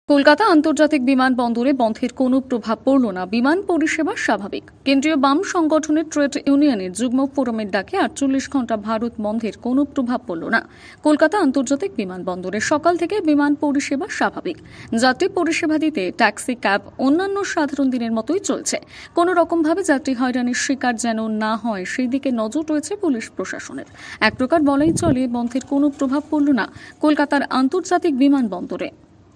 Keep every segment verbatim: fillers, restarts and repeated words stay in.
কলকাতা আন্তর্জাতিক বিমানবন্দরে বন্ধের কোনো প্রভাব পড়ল না, বিমান পরিষেবা স্বাভাবিক। কেন্দ্রীয় বাম সংগঠনের ট্রেড ইউনিয়নের যুগ্ম ফোরামের ডাকে আটচল্লিশ ঘন্টা ভারত বন্ধের কোনো প্রভাব পড়ল না। কলকাতা আন্তর্জাতিক বিমানবন্দরে সকাল থেকে বিমান পরিষেবা স্বাভাবিক। যাত্রী পরিষেবা দিতে ট্যাক্সি, ক্যাব অন্যান্য সাধারণ দিনের মতোই চলছে। কোনো রকমভাবে যাত্রী হয়রানির শিকার যেন না হয় সেই দিকে নজর রয়েছে পুলিশ প্রশাসনের। এক প্রকার বলাই চলে, বন্ধের কোনো প্রভাব পড়ল না কলকাতার আন্তর্জাতিক বিমানবন্দরে।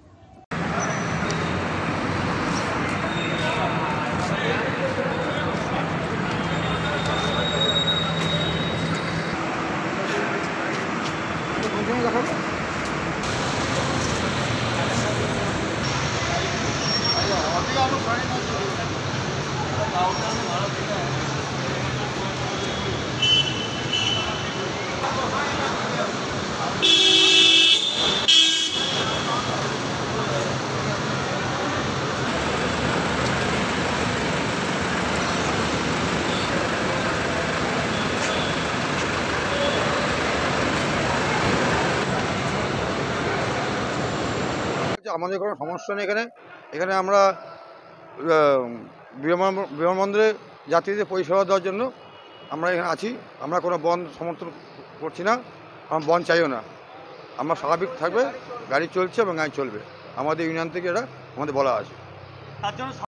আমাদের কোনো সমস্যা নেই। এখানে এখানে আমরা বিমানবন্দরে যাত্রীদের পরিষেবা দেওয়ার জন্য আমরা এখানে আছি। আমরা কোনো বন্ধ সমর্থন করছি না, আমরা বন্ধ চাইও না। আমরা স্বাভাবিক থাকবে, গাড়ি চলছে এবং গাড়ি চলবে। আমাদের ইউনিয়ন থেকে এটা আমাদের বলা আছে।